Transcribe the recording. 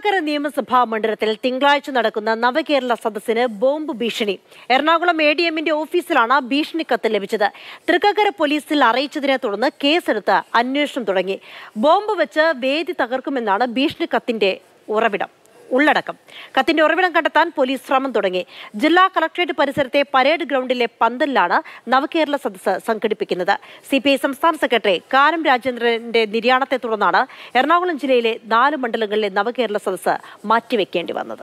തൃക്കാക്കര നിയമസഭാ മണ്ഡലത്തിൽ തിങ്കളാഴ്ച നടക്കുന്ന നവകേരള സദസ്സിന് ബോംബ് ഭീഷണി. എറണാകുളം ADMന്റെ ഓഫീസിലാണ് ഭീഷണി കത്ത് ലഭിച്ചത്. തൃക്കാക്കര പോലീസിൽ അറിയിച്ചതിനെ തുടർന്ന് കേസെടുത്ത് അന്വേഷണം തുടങ്ങി. ബോംബ് വെച്ച് വേദി തകർക്കുമെന്നാണ് ഭീഷണി കത്തിന്റെ ഉള്ളടക്കം. കത്തിന്റെ ഉറവിടം കണ്ടെത്താൻ പോലീസ് ശ്രമം തുടങ്ങി. ജില്ലാ കളക്ടറേറ്റ് പരിസരത്തെ പരേഡ് ഗ്രൗണ്ടിലെ പന്തലിലാണ് നവകേരള സദസ്സ് സംഘടിപ്പിക്കുന്നത്. CPI സംസ്ഥാന സെക്രട്ടറി കാനം രാജേന്ദ്രന്റെ നിര്യാണത്തെ തുടർന്നാണ് എറണാകുളം ജില്ലയിലെ 4 മണ്ഡലങ്ങളിലെ നവകേരള സദസ്സ് മാറ്റിവെക്കേണ്ടി വന്നത്.